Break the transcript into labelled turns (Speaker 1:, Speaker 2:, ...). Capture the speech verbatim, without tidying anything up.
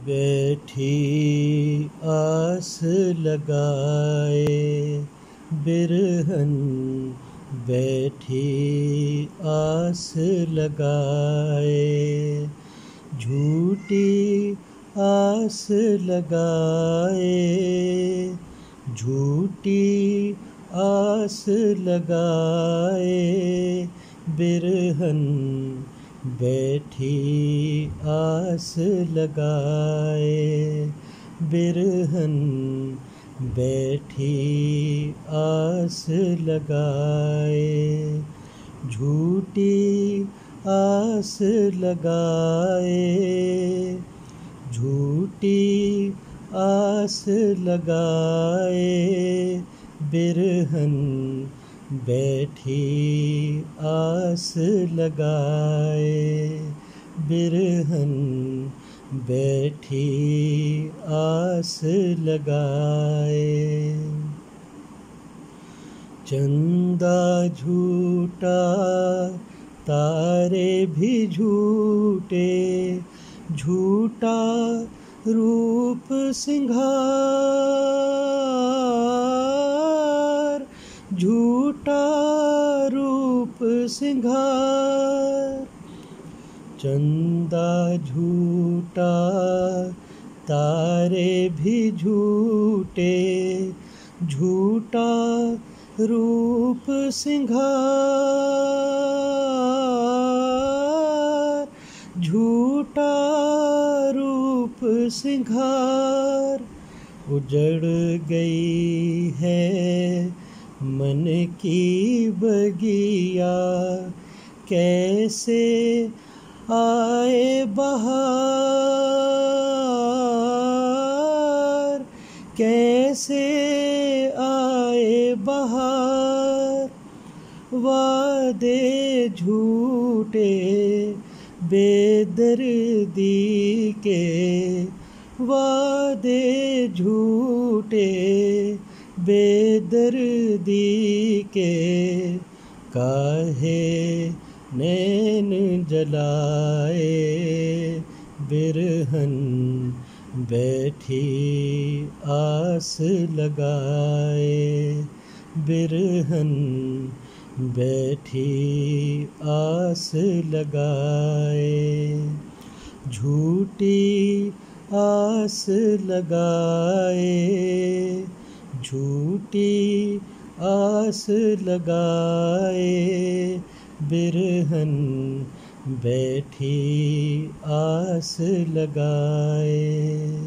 Speaker 1: बैठी आस लगाए बिरहन, बैठी आस लगाए, झूठी आस लगाए, झूठी आस लगाए बिरहन, बैठी आस लगाए बिरहन, बैठी आस लगाए, झूठी आस लगाए, झूठी आस लगाए बिरहन, बैठी आस लगाए बिरहन, बैठी आस लगाए। चंदा झूठा तारे भी झूठे, झूठा रूप सिंगार, झूठा रूप सिंगार। चंदा झूठा तारे भी झूठे, झूठा रूप सिंगार, झूठा रूप सिंगार। उजड़ गई है मन की बगिया, कैसे आए बहार, कैसे आए बहार। वादे झूठे बेदर्दी के, वादे झूठे बेदर्दी के, काहे नैन जलाए बिरहन, बैठी आस लगाए बिरहन, बैठी आस लगाए, झूठी आस लगाए, झूठी आस लगाए बिरहन, बैठी आस लगाए।